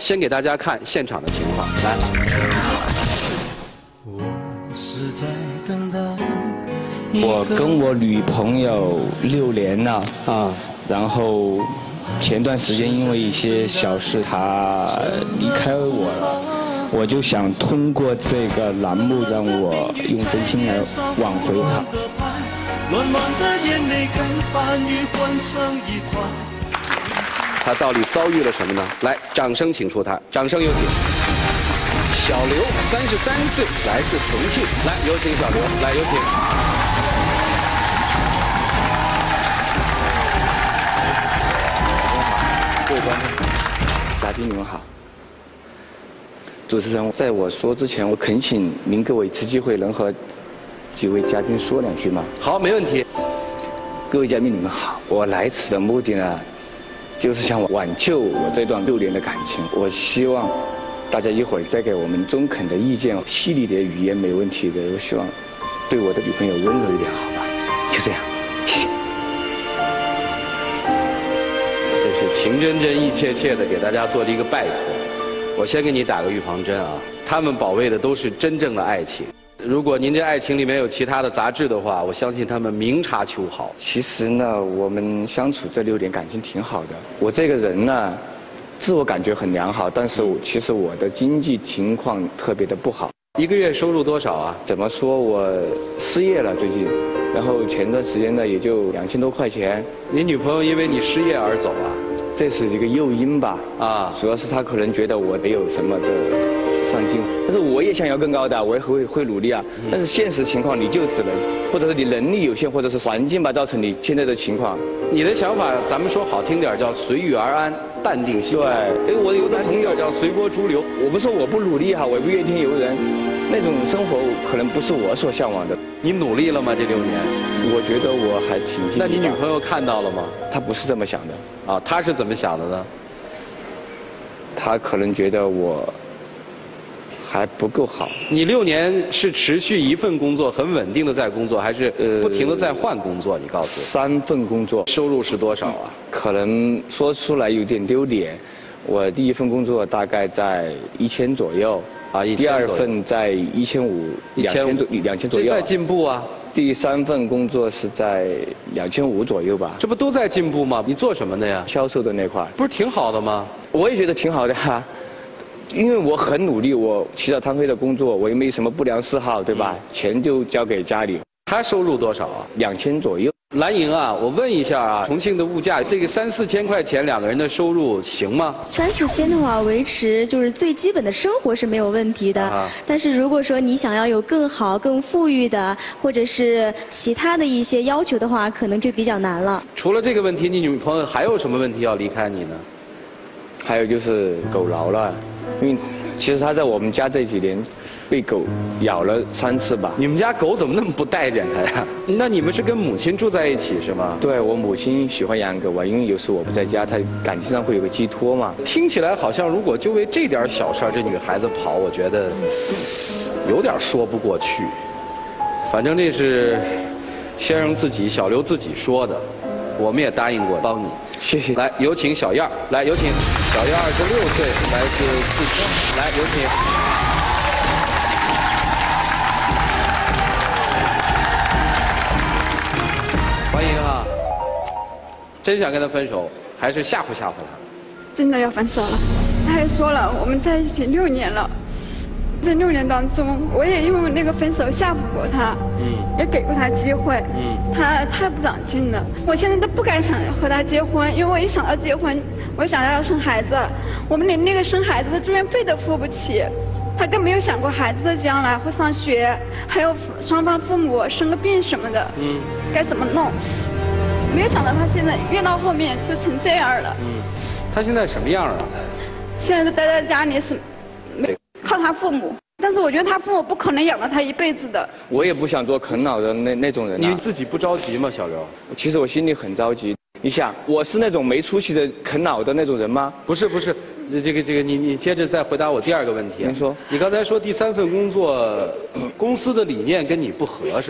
先给大家看现场的情况，来。 我跟我女朋友6年了啊，然后前段时间因为一些小事，她离开我了。我就想通过这个栏目，让我用真心来挽回她。 他到底遭遇了什么呢？来，掌声请出他，掌声有请。小刘，33岁，来自重庆。来，有请小刘，来有请。 各位观众、嘉宾，你们好。主持人，在我说之前，我恳请您给我一次机会，能和几位嘉宾说2句吗？ 好，没问题。 各位嘉宾，你们好。我来此的目的呢，就是想挽救我这段6年的感情。我希望大家一会儿再给我们中肯的意见，犀利的语言没问题的。我希望对我的女朋友温柔一点，好吧？就这样，谢谢。 这是情真真意切切的给大家做了一个拜托。我先给你打个预防针啊，他们保卫的都是真正的爱情。如果您这爱情里面有其他的杂质的话，我相信他们明察秋毫。 其实呢，我们相处这6年感情挺好的。我这个人呢，自我感觉很良好，但是其实我的经济情况特别的不好。 1个月收入多少啊？ 怎么说，我失业了最近，然后前段时间呢也就2000多块钱。 你女朋友因为你失业而走啊？ 这是一个诱因吧？啊，主要是她可能觉得我得有什么的上进，但是我也想要更高的，我也会努力啊。但是现实情况你就只能，或者是你能力有限，或者是环境吧造成你现在的情况。 你的想法，咱们说好听点叫随遇而安，淡定心态。 对，我有的朋友叫随波逐流。 我不说我不努力哈，我也不怨天尤人，那种生活可能不是我所向往的。 你努力了吗？这6年？ 我觉得我还挺尽力。 那你女朋友看到了吗？ 她不是这么想的。 啊，她是怎么想的呢？ 她可能觉得我还不够好。 你6年是持续一份工作很稳定的在工作，还是不停的在换工作？你告诉我。 3份工作。收入是多少啊？可能说出来有点丢脸。我第1份工作大概在1000左右。啊，第2份在1500、2000左右。 这在进步啊。 第3份工作是在2500左右吧。 这不都在进步吗？你做什么的呀？ 销售的那块。 不是挺好的吗？ 我也觉得挺好的哈，因为我很努力，我起早贪黑的工作，我也没什么不良嗜好，对吧？钱就交给家里。 他收入多少啊？2000左右。蓝莹啊，我问一下啊，重庆的物价，这个3、4千块钱2个人的收入行吗 ？3、4千的话，维持就是最基本的生活是没有问题的。但是如果说你想要有更好、更富裕的，或者是其他的一些要求的话，可能就比较难了。 除了这个问题，你女朋友还有什么问题要离开你呢？ 还有就是狗挠了，因为其实她在我们家这几年被狗咬了3次吧。 你们家狗怎么那么不待见它呀？那你们是跟母亲住在一起是吗？ 对，我母亲喜欢养狗啊，因为有时候我不在家，她感情上会有个寄托嘛。 听起来好像如果就为这点小事儿，这女孩子跑，我觉得有点说不过去。反正这是先生自己小刘自己说的，我们也答应过帮你。 谢谢。 来，有请小燕儿。来，有请小燕26岁，来自4川。来，有请。欢迎啊！真想跟他分手，还是吓唬吓唬他？ 真的要分手了。他还说了，我们在一起6年了，在6年当中，我也因为那个分手吓唬过他，也给过他机会，他太不长进了。我现在都不敢想和他结婚，因为我一想到结婚，我想要生孩子，我们连那个生孩子的住院费都付不起。他更没有想过孩子的将来会上学，还有双方父母生个病什么的，该怎么弄？没有想到他现在越到后面就成这样了。 他现在什么样啊？ 现在待在家里是靠他父母，但是我觉得他父母不可能养了他一辈子的。 我也不想做啃老的那种人。 你自己不着急吗，小刘？ 其实我心里很着急。你想，我是那种没出息的啃老的那种人吗？ 不是，这个，你接着再回答我第2个问题。 您说， 你刚才说第3份工作，公司的理念跟你不合是吧？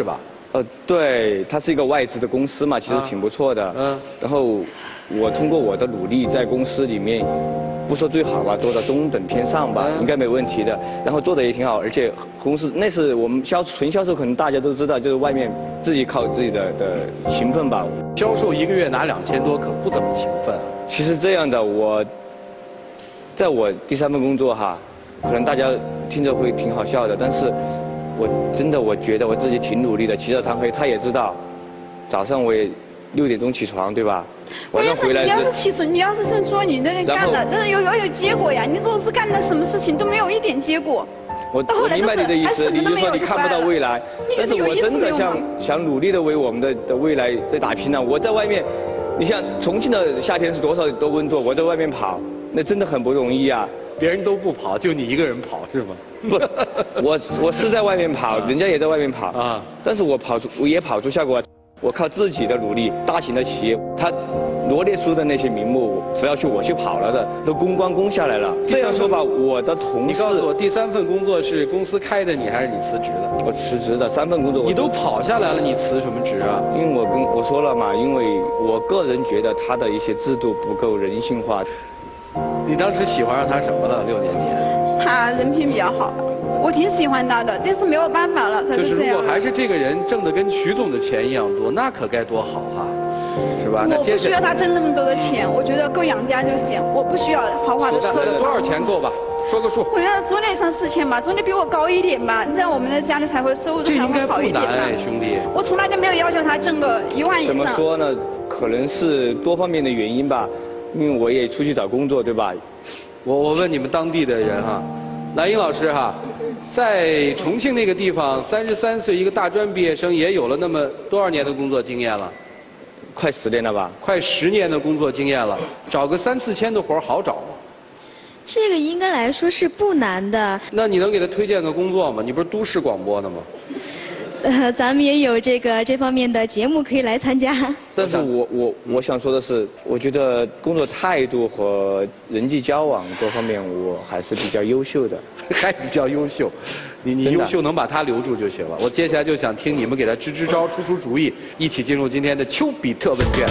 对，它是一个外资的公司嘛，其实挺不错的。然后我通过我的努力，在公司里面，不说最好吧，做到中等偏上吧，应该没问题的。然后做的也挺好，而且公司那是我们纯销售，可能大家都知道，就是外面自己靠自己的勤奋吧。 销售1个月拿2000多，可不怎么勤奋。 其实这样的，在我第3份工作哈，可能大家听着会挺好笑的，但是我觉得我自己挺努力的，起早贪黑，他也知道，早上我也6点钟起床，对吧？晚上回来。 你要是起床，你要是说你那干了，但是要有结果呀。你总是干了什么事情都没有一点结果。 我明白你的意思，你就说你看不到未来，但是我真的想努力的为我们的未来在打拼呢。我在外面，你像重庆的夏天是多少多温度，我在外面跑，那真的很不容易啊。 别人都不跑，就你一个人跑是吗？ 不，我是在外面跑，人家也在外面跑啊。但是我也跑出效果，我靠自己的努力。大型的企业，他罗列出的那些名目，只要我去跑了的，都公关攻下来了。这样说吧，我的同事， 你告诉我，第3份工作是公司开的你，还是你辞职的？ 我辞职的，3份工作你都跑下来了，你辞什么职啊？ 因为我说了嘛，因为我个人觉得他的一些制度不够人性化。 你当时喜欢上他什么了？6年前？ 他人品比较好，我挺喜欢他的，这是没有办法了，他就是这样。 如果还是这个人挣的跟徐总的钱一样多，那可该多好哈，是吧？ 我不需要他挣那么多的钱，我觉得够养家就行，我不需要豪华的车。 多少钱够吧？说个数。 我要总得上4000吧，总得比我高一点吧，这样我们的家里才会收入才会好一点吧。 这应该不难，兄弟。 我从来就没有要求他挣个1万以上。 怎么说呢？可能是多方面的原因吧，因为我也出去找工作，对吧？ 我问你们当地的人哈，蓝英老师哈，在重庆那个地方，33岁一个大专毕业生也有了那么多少年的工作经验了？ 快10年了吧？ 快10年的工作经验了，找个3、4千的活好找吗？ 这个应该来说是不难的。 那你能给他推荐个工作吗？你不是都市广播的吗？ 咱们也有这方面的节目可以来参加。 但是我想说的是，我觉得工作态度和人际交往各方面，我还是比较优秀的。 还比较优秀，你优秀能把他留住就行了。我接下来就想听你们给他支招、出主意，一起进入今天的丘比特问卷。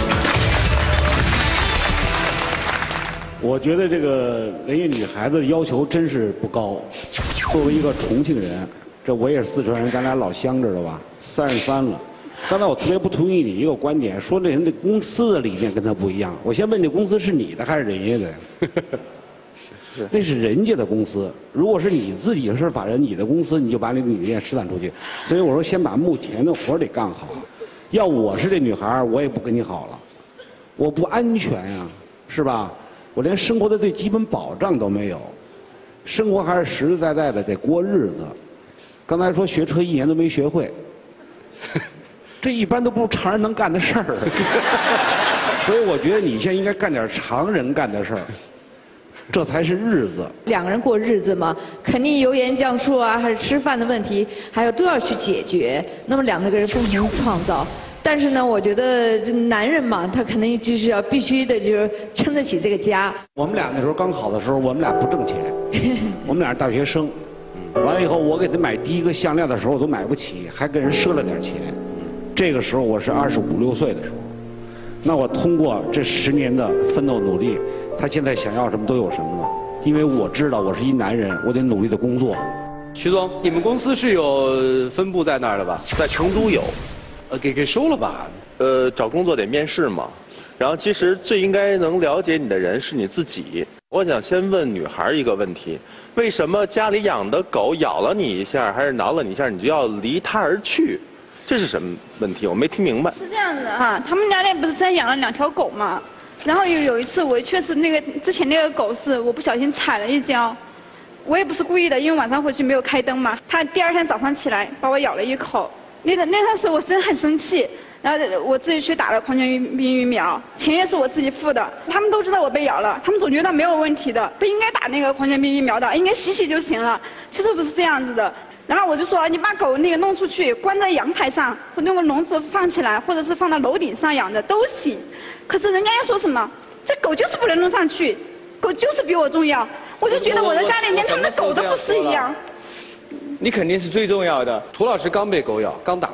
我觉得这个人家女孩子的要求真是不高。作为一个重庆人，这我也是四川人，咱俩老乡知道吧？33了。刚才我特别不同意你一个观点，说那人家公司的理念跟他不一样。我先问，这公司是你的还是人家的呀？那是人家的公司。如果是你自己是法人，你的公司你就把你的理念施展出去。所以我说，先把目前的活得干好。要我是这女孩，我也不跟你好了，我不安全呀，是吧？我连生活的最基本保障都没有，生活还是实实在在的得过日子。刚才说学车1年都没学会，这一般都不是常人能干的事儿。所以我觉得你现在应该干点常人干的事儿。这才是日子。 2个人过日子嘛，肯定油盐酱醋啊，还是吃饭的问题，还有都要去解决。那么2个人共同创造。但是呢，我觉得这男人嘛，他肯定就是要必须的，就是撑得起这个家。 我们俩那时候刚好的时候，我们俩不挣钱，我们俩是大学生。完了以后，我给他买第一个项链的时候，我都买不起，还跟人赊了点钱。这个时候我是25、26岁的时候。那我通过这10年的奋斗努力，他现在想要什么都有什么了。因为我知道我是一男人，我得努力的工作。 徐总，你们公司是有分部在那儿的吧？ 在成都有。 给收了吧？ 找工作得面试嘛。然后其实最应该能了解你的人是你自己。我想先问女孩一个问题：为什么家里养的狗咬了你一下，还是挠了你一下，你就要离它而去？这是什么问题？我没听明白。 是这样子哈，他们家那不是在养了2条狗吗？然后有一次我确实之前那个狗是我不小心踩了一跤，我也不是故意的，因为晚上回去没有开灯嘛。它第2天早上起来把我咬了一口。那段时我真的很生气，然后我自己去打了狂犬病疫苗，钱也是我自己付的。他们都知道我被咬了，他们总觉得没有问题的，不应该打那个狂犬病疫苗的，应该洗就行了。其实不是这样子的。然后我就说，你把狗弄出去，关在阳台上，或用个笼子放起来，或者是放到楼顶上养的都行。可是人家要说什么？这狗就是不能弄上去，狗就是比我重要。我就觉得我在家里连他们的狗都不是一样。 你肯定是最重要的。 涂老师刚被狗咬，刚打过。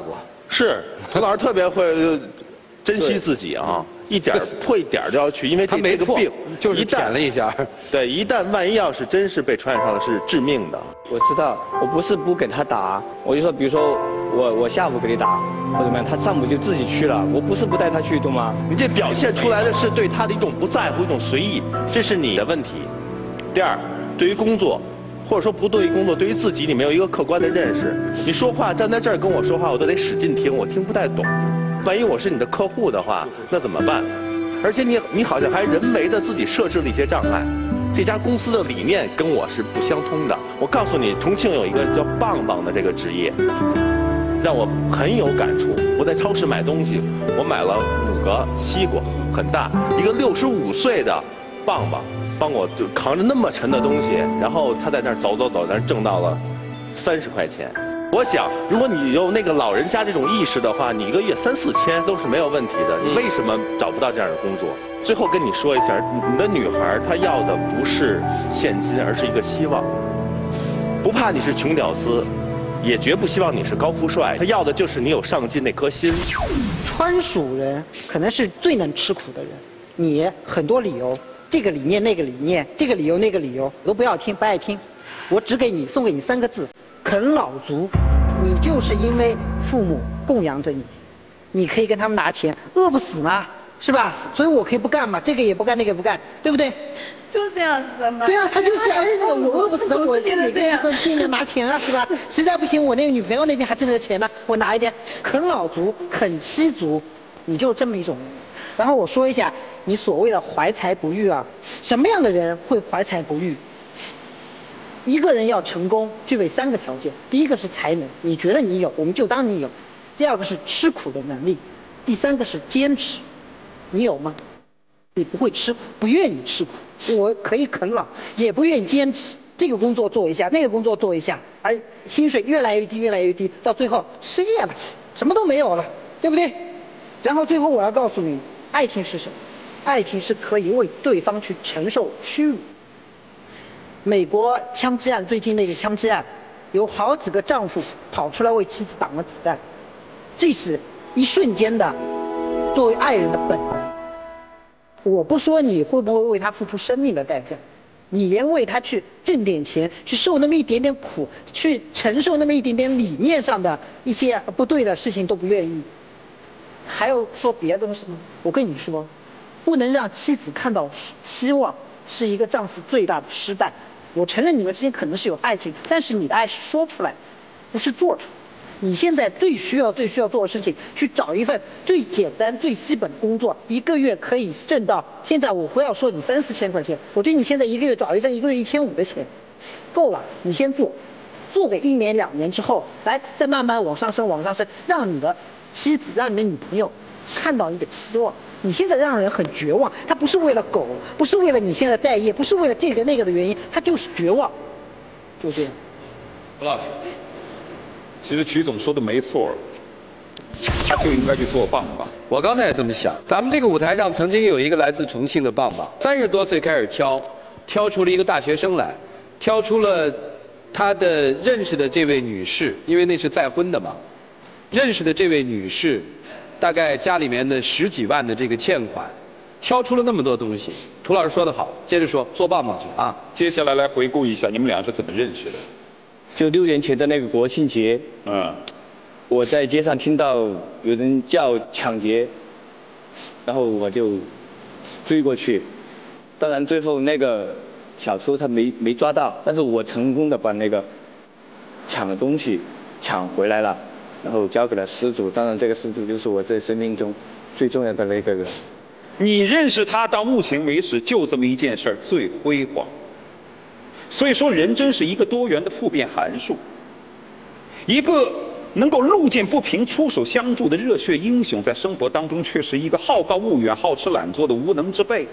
是，涂老师特别会珍惜自己啊，破一点都要去，因为这个病就是舔了一下。 对，一旦万一要是真是被传染上了，是致命的。 我知道，我不是不给他打，我就说，比如说我下午给你打，或者怎么样，他上午就自己去了，我不是不带他去，懂吗？ 你这表现出来的是对他的一种不在乎，一种随意，这是你的问题。第二，对于工作，或者说不对于工作，对于自己你没有一个客观的认识。你说话站在这儿跟我说话，我都得使劲听，我听不太懂。万一我是你的客户的话，那怎么办？而且你好像还人为的自己设置了一些障碍。这家公司的理念跟我是不相通的。我告诉你，重庆有一个叫棒棒的这个职业，让我很有感触。我在超市买东西，我买了5个西瓜，很大，一个65岁的棒棒帮我就扛着那么沉的东西，然后他在那儿走，但是挣到了30块钱。我想，如果你有那个老人家这种意识的话，你一个月3、4千都是没有问题的。你为什么找不到这样的工作？最后跟你说一下，你的女孩她要的不是现金，而是一个希望。不怕你是穷屌丝，也绝不希望你是高富帅，她要的就是你有上进那颗心。 川蜀人可能是最能吃苦的人，你很多理由，这个理念那个理念，这个理由那个理由都不要听，不爱听，我只送给你3个字：啃老族。你就是因为父母供养着你，你可以跟他们拿钱，饿不死嘛，是吧？所以我可以不干嘛，这个也不干，那个也不干，对不对？ 就这样子的嘛。 对啊，他就是我饿不死，我每个月心里拿钱啊，是吧？实在不行，我那个女朋友那边还挣着钱呢，我拿一点。啃老族、啃妻族，你就这么一种人。然后我说一下，你所谓的怀才不遇啊，什么样的人会怀才不遇？一个人要成功，具备3个条件。第一个是才能，你觉得你有，我们就当你有；第二个是吃苦的能力；第3个是坚持。你有吗？你不会吃苦，不愿意吃苦，我可以啃老，也不愿意坚持。这个工作做一下，那个工作做一下，而薪水越来越低，越来越低，到最后失业了，什么都没有了，对不对？然后最后我要告诉你，爱情是什么？爱情是可以为对方去承受屈辱。美国枪击案，最近那个枪击案，有好几个丈夫跑出来为妻子挡了子弹，这是一瞬间的作为爱人的本能。我不说你会不会为他付出生命的代价，你连为他去挣点钱，去受那么一点点苦，去承受那么一点点理念上的一些不对的事情都不愿意，还有说别的东西吗？我跟你说，不能让妻子看到希望，是一个丈夫最大的失败。我承认你们之间可能是有爱情，但是你的爱是说出来，不是做出来。你现在最需要做的事情，去找一份最简单最基本的工作，1个月可以挣到。现在我不要说你3、4千块钱，我觉得你现在1个月找一份1个月1500的钱，够了。你先做个1年2年之后，来再慢慢往上升，让你的妻子，让你的女朋友看到一点希望。你现在让人很绝望，他不是为了狗，不是为了你现在待业，不是为了这个那个的原因，他就是绝望，就这样。 何老师，其实曲总说的没错，他就应该去做棒棒。 我刚才也这么想，咱们这个舞台上曾经有一个来自重庆的棒棒，30多岁开始挑出了一个大学生来，挑出了他的认识的这位女士，因为那是再婚的嘛，认识的这位女士。大概家里面的10几万的这个欠款，挑出了那么多东西。涂老师说得好，接着说做棒棒去啊。 接下来来回顾一下你们俩是怎么认识的。 就6年前的那个国庆节，我在街上听到有人叫抢劫，然后我就追过去。当然最后那个小偷他没抓到，但是我成功的把那个抢的东西抢回来了。然后交给了失主，当然这个失主就是我在生命中最重要的那个人。 你认识他到目前为止就这么一件事儿最辉煌，所以说人真是一个多元的复变函数，一个能够路见不平出手相助的热血英雄，在生活当中却是一个好高骛远、好吃懒做的无能之辈。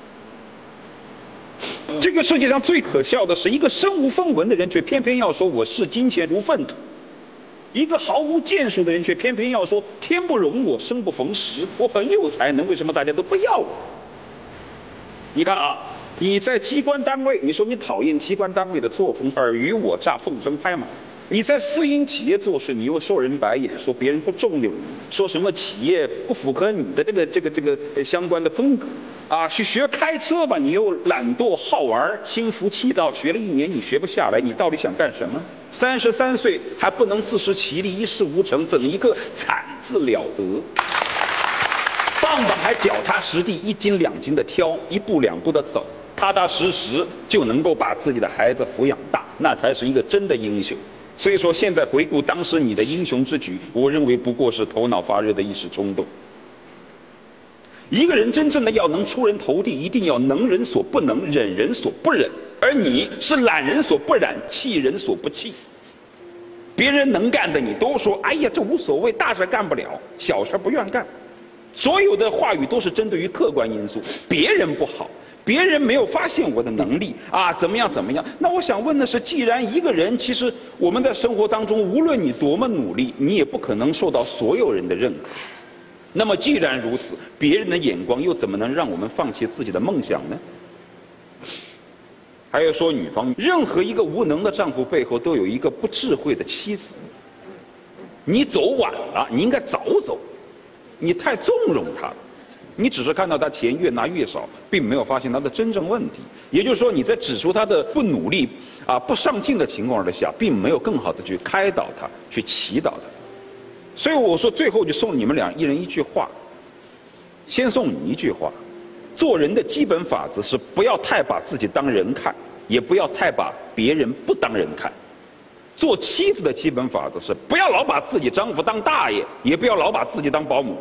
这个世界上最可笑的是，一个身无分文的人却偏偏要说我视金钱如粪土。一个毫无建树的人却偏偏要说天不容我，生不逢时，我很有才能，为什么大家都不要我？你看啊，你在机关单位，你说你讨厌机关单位的作风，尔虞我诈、奉承拍马， 你在私营企业做事，你又受人白眼，说别人不重用你，说什么企业不符合你的这个相关的风格啊，去学开车吧，你又懒惰好玩，心浮气躁，学了1年你学不下来，你到底想干什么？33岁还不能自食其力，一事无成，怎一个惨字了得！棒棒还脚踏实地，1斤2斤的挑，1步2步的走，踏踏实实就能够把自己的孩子抚养大，那才是一个真的英雄。所以说，现在回顾当时你的英雄之举，我认为不过是头脑发热的一时冲动。一个人真正的要能出人头地，一定要能人所不能，忍人所不忍。而你是懒人所不懒，气人所不气。别人能干的你都说，哎呀，这无所谓，大事干不了，小事不愿干。所有的话语都是针对于客观因素，别人不好。别人没有发现我的能力啊，怎么样？那我想问的是，既然一个人，其实我们在生活当中，无论你多么努力，你也不可能受到所有人的认可。那么既然如此，别人的眼光又怎么能让我们放弃自己的梦想呢？还要说女方，任何一个无能的丈夫背后都有一个不智慧的妻子。你走晚了，你应该早走，你太纵容他了。你只是看到他钱越拿越少，并没有发现他的真正问题。也就是说，你在指出他的不努力啊、不上进的情况之下，并没有更好的去开导他，去祈祷他。所以我说，最后就送你们俩一人一句话。先送你一句话：做人的基本法则是不要太把自己当人看，也不要太把别人不当人看。做妻子的基本法则是不要老把自己丈夫当大爷，也不要老把自己当保姆。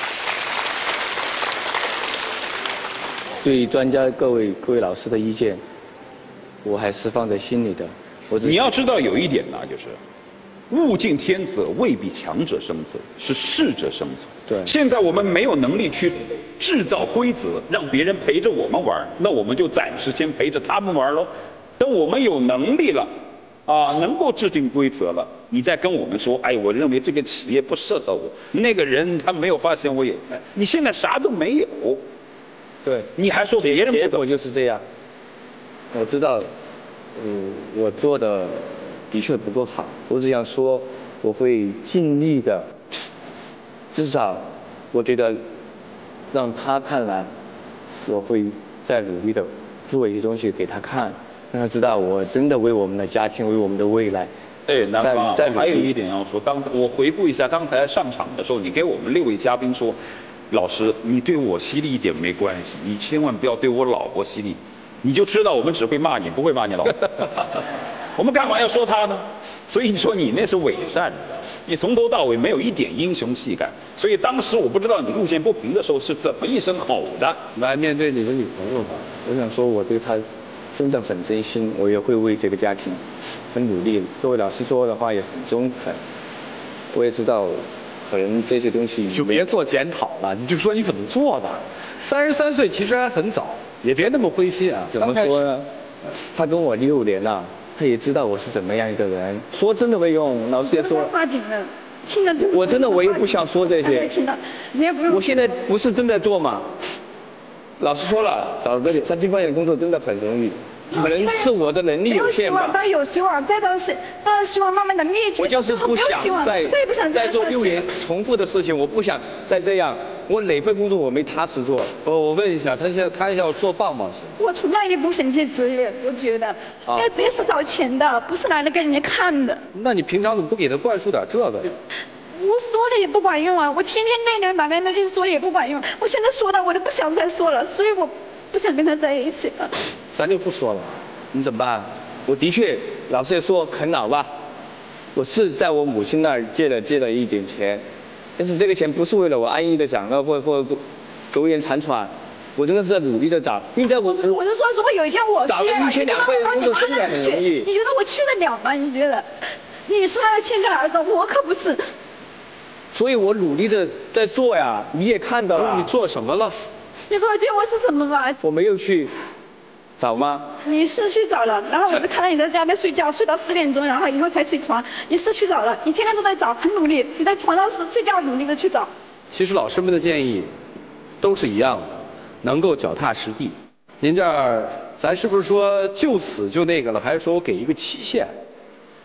对专家各位老师的意见，我还是放在心里的。 你要知道有一点呢，就是物竞天择，未必强者生存，是适者生存。 对。 现在我们没有能力去制造规则，让别人陪着我们玩，那我们就暂时先陪着他们玩喽。等我们有能力了，啊，能够制定规则了，你再跟我们说，哎，我认为这个企业不适合我，那个人他没有发现我有在，你现在啥都没有。 对， 你还说别人不结果就是这样。我知道，我做的的确不够好，我只想说，我会尽力的，至少，我觉得，让他看来，我会再努力的做一些东西给他看，让他知道我真的为我们的家庭，为我们的未来。 哎，南方，还有一点要说，刚才我回顾一下刚才上场的时候，你给我们6位嘉宾说。老师，你对我犀利一点没关系，你千万不要对我老婆犀利，你就知道我们只会骂你，不会骂你老婆。我们干嘛要说他呢？所以你说你那是伪善，你从头到尾没有一点英雄气概。所以当时我不知道你路见不平的时候是怎么一声吼的。 来面对你的女朋友吧，我想说我对她真的很真心，我也会为这个家庭很努力。各位老师说的话也很中肯，我也知道。可能这些东西就别做检讨了，你就说你怎么做吧。33岁其实还很早，也别那么灰心啊。 怎么说呢？他跟我6年了，他也知道我是怎么样一个人。说真的没用，老师也说。 发顶了，听着真。 我真的我也不想说这些。 听了，你也不用。 我现在不是正在做嘛。老师说了，找个3000块钱的工作真的很容易。可能是我的能力有限吧。 当然有希望，当然希望慢慢的灭绝。 我就是不想再做6年重复的事情，我不想再这样。我哪份工作我没踏实做？ 我问一下，他要做棒棒是？ 我从来也不想去职业，我觉得，因为职业是找钱的，不是来给人家看的。 那你平常怎么不给他灌输点这个呀？ 我说了也不管用啊，我天天累累埋埋的就说了也不管用。我现在说了，我都不想再说了，所以我不想跟他在一起了。 咱就不说了，你怎么办？我的确，老师也说啃老吧，我是在我母亲那儿借了一点钱，但是这个钱不是为了我安逸的享乐或苟延残喘，我真的是在努力的找。因为我是说， 如果有一天我找个1200块的工作真的很容易。 你觉得我去得了吗？你觉得？你是他的亲生儿子，我可不是。 所以我努力的在做呀，你也看到了。 你做什么了？ 你做的结果是什么嘛？ 我没有去找吗？ 你是去找了，然后我就看到你在家里睡觉，睡到10点钟，然后以后才起床。你是去找了，你天天都在找，很努力，你在床上睡觉努力的去找。 其实老师们的建议都是一样的，能够脚踏实地。您这儿咱是不是说就此就那个了，还是说我给一个期限？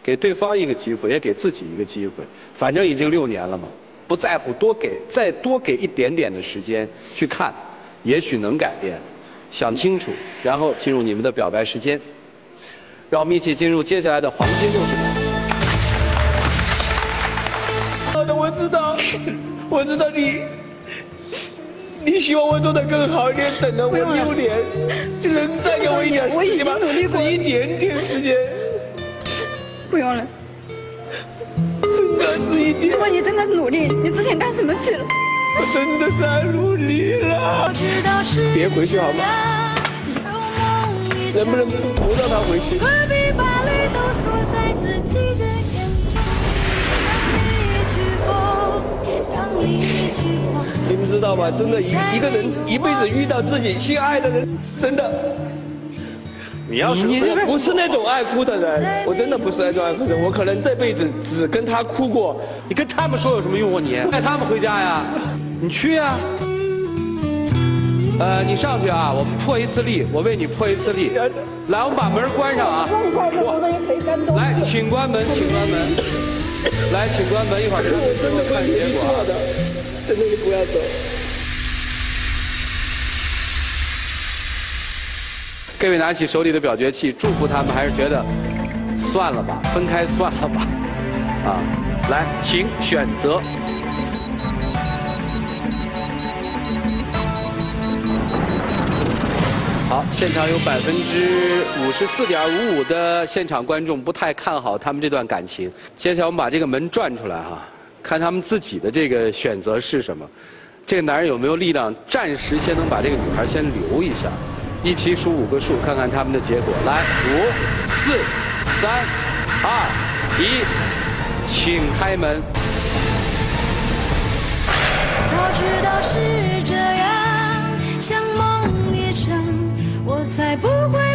给对方一个机会，也给自己一个机会。反正已经6年了嘛，不在乎再多给一点点的时间去看，也许能改变。想清楚，然后进入你们的表白时间。让我们一起进入接下来的黄金60秒。 好的，我知道你希望我做得更好一点，等了我6年，你能再给我一点时间吗？只一点点时间。 不用了。 真的只一点。 如果你真的努力，你之前干什么去了？ 我真的在努力了。别回去好吗？能不能不让他回去？你们知道吗？真的，一个人一辈子遇到自己心爱的人，真的。 你要是我不是那种爱哭的人，我真的不是那种爱哭的人，我可能这辈子只跟他哭过。 你跟他们说有什么用啊？你带他们回家呀？你去呀。你上去啊，我们破一次例，我为你破一次例。来，我们把门关上啊。来，请关门，请关门。来，请关门，一会儿真的看结果啊。 真的，你不要走。 各位拿起手里的表决器，祝福他们，还是觉得算了吧，分开算了吧。啊，来，请选择。好，现场有54.55%的现场观众不太看好他们这段感情。接下来我们把这个门转出来哈，看他们自己的这个选择是什么。这个男人有没有力量，暂时先能把这个女孩先留一下。一起数5个数，看看他们的结果。来，5、4、3、2、1，请开门。 早知道是这样，像梦一场。我才不会